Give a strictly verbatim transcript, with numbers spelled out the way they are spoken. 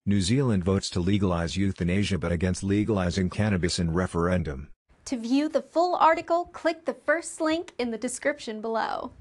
New Zealand votes to legalise euthanasia but against legalising cannabis in referendum. To view the full article, click the first link in the description below.